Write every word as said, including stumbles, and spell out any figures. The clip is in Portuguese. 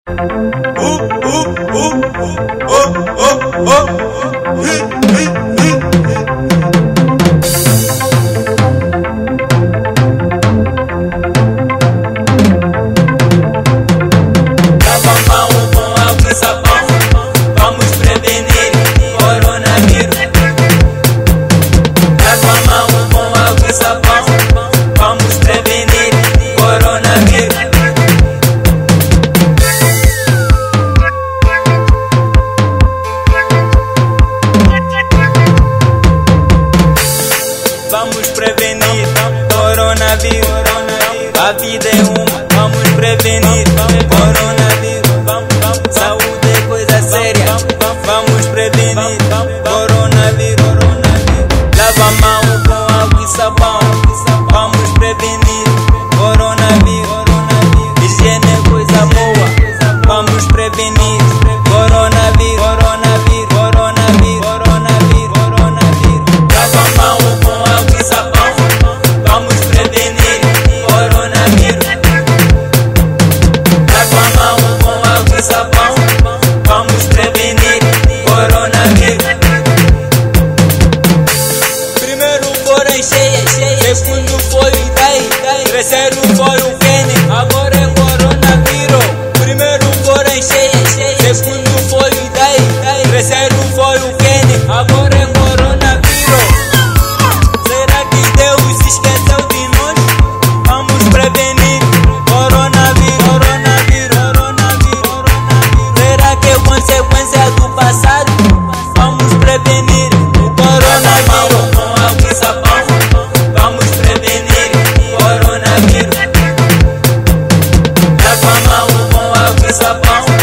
Lava a mão com água e sabão, vamos prevenir coronavírus. Lava a mão com água e sabão, vamos prevenir coronavírus. Vamos prevenir coronavírus. A vida é uma, vamos prevenir coronavírus. Saúde é coisa séria, vamos prevenir coronavírus. Lava a mão com água e sabão, vamos prevenir coronavírus. Higiene é coisa boa, vamos prevenir coronavírus. Coronavírus, coronavírus, coronavírus, coronavírus. Lava a mão com água e sabão, vamos prevenir coronavírus. Lava a mão com água e sabão, vamos prevenir coronavírus. Primeiro foram cheias, segundo foi o Idai, terceiro foi o Kenny, agora é coronavírus. Primeiro foram cheias, segundo foi o Idai, terceiro foi o Kenny, agora é coronavírus. Será que Deus esqueceu de nós? Vamos prevenir coronavírus, coronavírus, coronavírus, coronavírus. Será que é consequência do passado? Vamos prevenir o coronavírus. Com água e sabão, vamos prevenir coronavírus. Lava a mão com água e sabão,